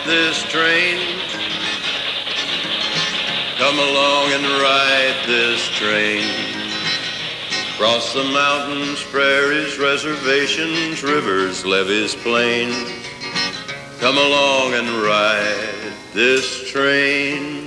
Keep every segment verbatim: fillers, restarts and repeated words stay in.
this train. Come along and ride this train. Cross the mountains, prairies, reservations, rivers, levees, plains. Come along and ride this train.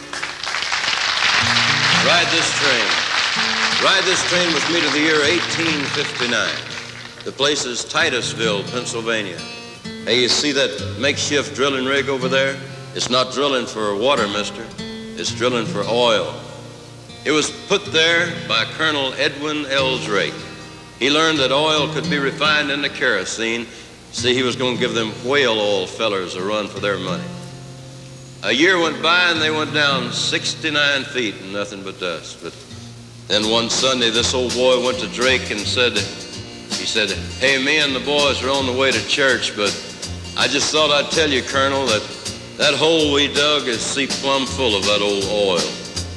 Ride this train. Ride this train with me to the year eighteen fifty-nine. The place is Titusville, Pennsylvania. Hey, you see that makeshift drilling rig over there? It's not drilling for water, mister. It's drilling for oil. It was put there by Colonel Edwin Ellsrake. He learned that oil could be refined into kerosene. See, he was going to give them whale oil fellers a run for their money. A year went by and they went down sixty-nine feet and nothing but dust. But then one Sunday, this old boy went to Drake and said, he said, hey, me and the boys are on the way to church, but I just thought I'd tell you, Colonel, that that hole we dug is see plumb full of that old oil.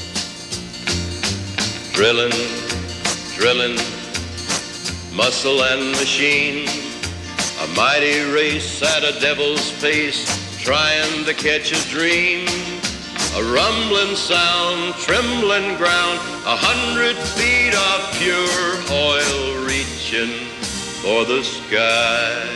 Drilling, drilling, muscle and machine, a mighty race at a devil's pace, trying to catch a dream. A rumbling sound, trembling ground, a hundred feet of pure oil reaching for the sky.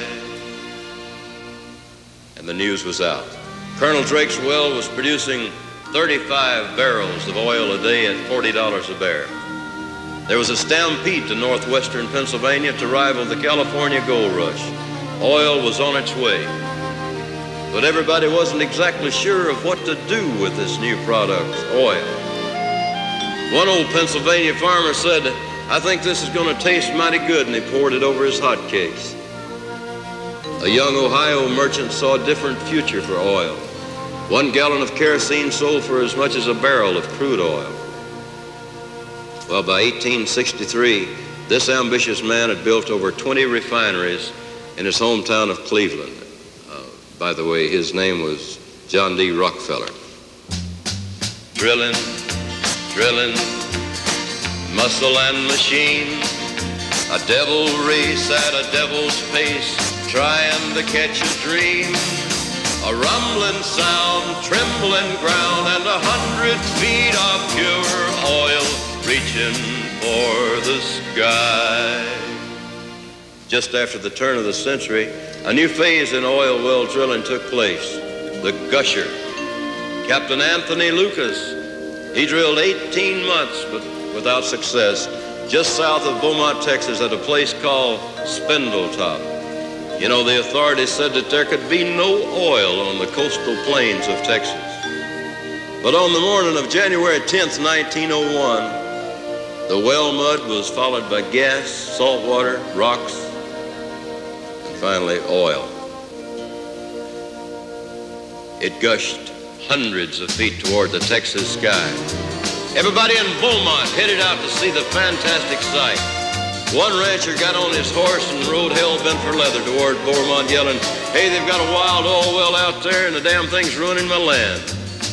And the news was out. Colonel Drake's well was producing thirty-five barrels of oil a day at forty dollars a barrel. There was a stampede to northwestern Pennsylvania to rival the California gold rush. Oil was on its way. But everybody wasn't exactly sure of what to do with this new product, oil. One old Pennsylvania farmer said, I think this is going to taste mighty good, and he poured it over his hotcakes. A young Ohio merchant saw a different future for oil. One gallon of kerosene sold for as much as a barrel of crude oil. Well, by eighteen sixty-three, this ambitious man had built over twenty refineries in his hometown of Cleveland. Uh, by the way, his name was John D. Rockefeller. Drilling, drilling, muscle and machine, a devil race at a devil's pace, trying to catch a dream. A rumbling sound, trembling ground, and a hundred feet of pure oil reaching for the sky. Just after the turn of the century, a new phase in oil well drilling took place, the gusher. Captain Anthony Lucas, he drilled eighteen months, but without success, just south of Beaumont, Texas, at a place called Spindletop. You know, the authorities said that there could be no oil on the coastal plains of Texas. But on the morning of January tenth, nineteen oh one, the well mud was followed by gas, salt water, rocks, and finally oil. It gushed hundreds of feet toward the Texas sky. Everybody in Beaumont headed out to see the fantastic sight. One rancher got on his horse and rode hell-bent for leather toward Beaumont, yelling, hey, they've got a wild oil well out there and the damn thing's ruining my land.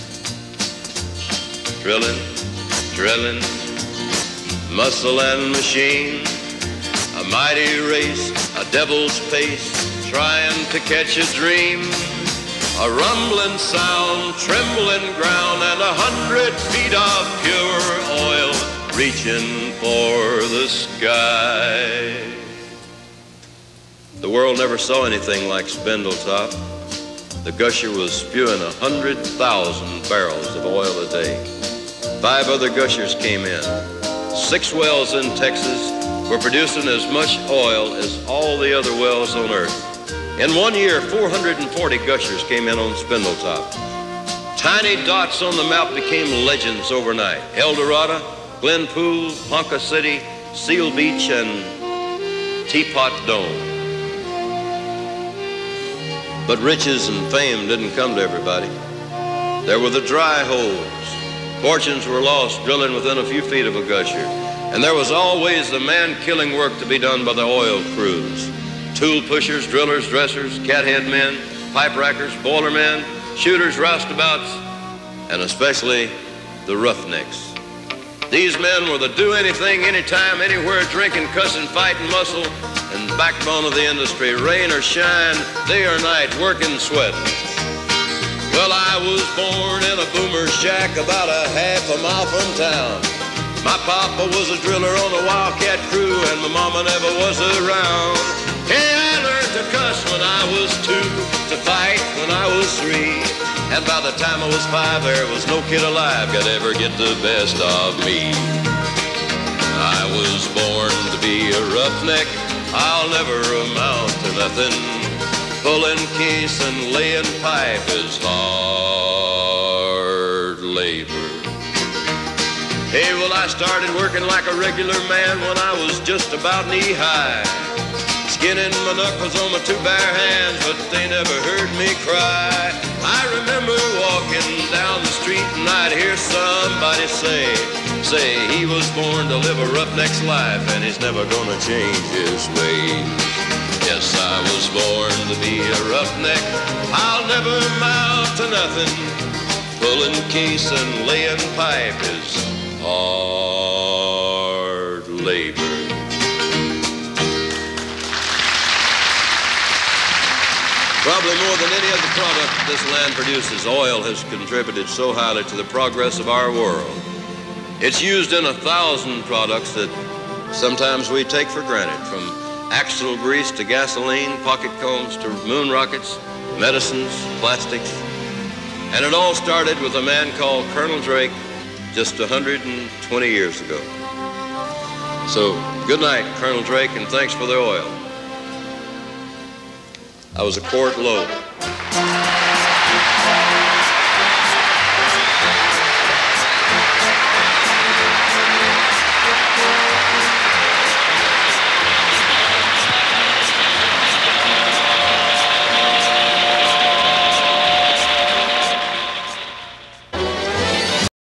Drilling, drilling, muscle and machine, a mighty race, a devil's pace, trying to catch a dream. A rumbling sound, trembling ground, and a hundred feet of pure oil reaching for the sky. The world never saw anything like Spindletop. The gusher was spewing a hundred thousand barrels of oil a day. Five other gushers came in. Six wells in Texas were producing as much oil as all the other wells on earth. In one year, four hundred forty gushers came in on Spindletop. Tiny dots on the map became legends overnight. El Dorado, Glenpool, Ponca City, Seal Beach, and Teapot Dome. But riches and fame didn't come to everybody. There were the dry holes. Fortunes were lost drilling within a few feet of a gusher. And there was always the man-killing work to be done by the oil crews. Tool pushers, drillers, dressers, cathead men, pipe rackers, boiler men, shooters, roustabouts, and especially the Roughnecks. These men were the do-anything, anytime, anywhere, drinking, cussing, fighting muscle, and backbone of the industry, rain or shine, day or night, working, sweating. Well, I was born in a boomer's shack about a half a mile from town. My papa was a driller on a Wildcat crew, and my mama never was around. Hey, I learned to cuss when I was two, to fight when I was three, and by the time I was five, there was no kid alive could ever get the best of me. I was born to be a roughneck, I'll never amount to nothing. Pulling case and laying pipe is hard labor. Hey, well, I started working like a regular man when I was just about knee-high, skinning my knuckles on my two bare hands, but they never heard me cry. I remember walking down the street and I'd hear somebody say, say he was born to live a roughneck's life and he's never gonna change his ways. Yes, I was born to be a roughneck, I'll never amount to nothing. Pulling case and laying pipe is hard labor. Probably more than any other product this land produces, oil has contributed so highly to the progress of our world. It's used in a thousand products that sometimes we take for granted, from axle grease to gasoline, pocket combs to moon rockets, medicines, plastics. And it all started with a man called Colonel Drake just one hundred twenty years ago. So, good night, Colonel Drake, and thanks for the oil. I was a quart low.